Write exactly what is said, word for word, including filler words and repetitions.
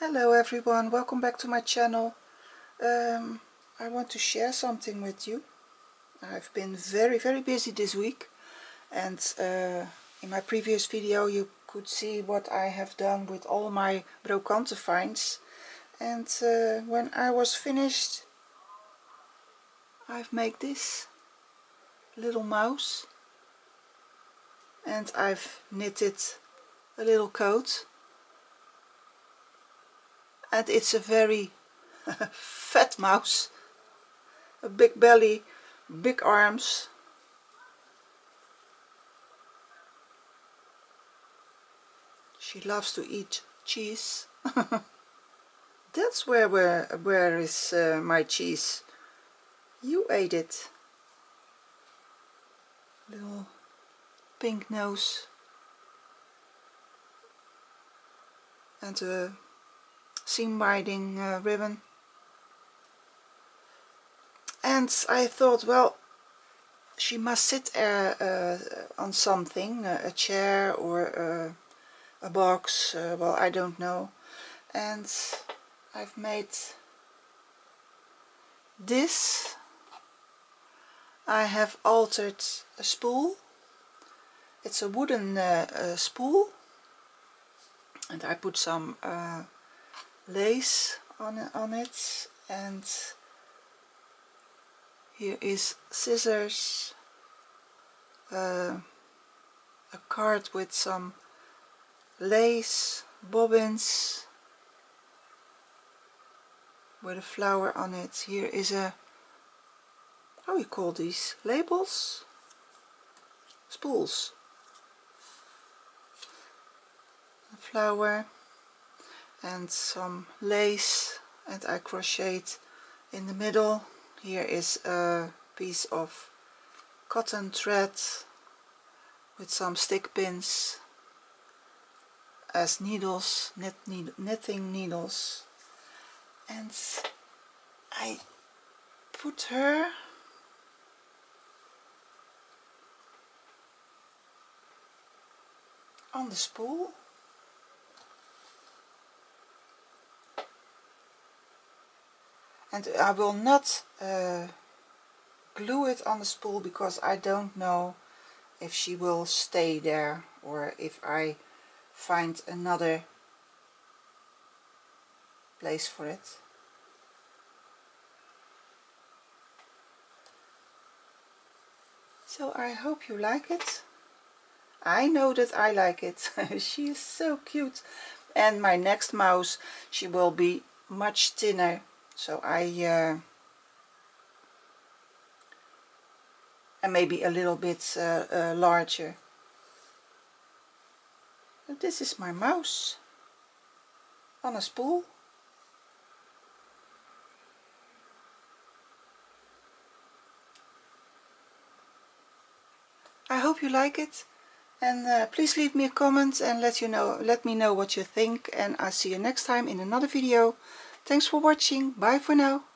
Hello everyone, welcome back to my channel. Um, I want to share something with you. I've been very very busy this week, and uh, in my previous video you could see what I have done with all my brocante finds. And uh, when I was finished, I've made this little mouse, and I've knitted a little coat, and it's a very fat mouse, a big belly, big arms. She loves to eat cheese. That's where where where is uh, my cheese? You ate it. Little pink nose and a seam binding uh, ribbon. And I thought, well, she must sit uh, uh, on something, uh, a chair or uh, a box, uh, well, I don't know. And I've made this. I have altered a spool. It's a wooden uh, uh, spool, and I put some uh, lace on, on it, and here is scissors, uh, a card with some lace, bobbins with a flower on it. Here is a, how you call these, labels? Spools. A flower and some lace, and I crocheted in the middle. Here is a piece of cotton thread with some stick pins as needles, knit, need, knitting needles, and I put her on the spool. And I will not uh, glue it on the spool, because I don't know if she will stay there or if I find another place for it. So I hope you like it. I know that I like it. She is so cute. And my next mouse, she will be much thinner, so I uh, and maybe a little bit uh, uh, larger. But this is my mouse on a spool. I hope you like it, and uh, please leave me a comment and let you know let me know what you think, and I'll see you next time in another video. Thanks for watching. Bye for now.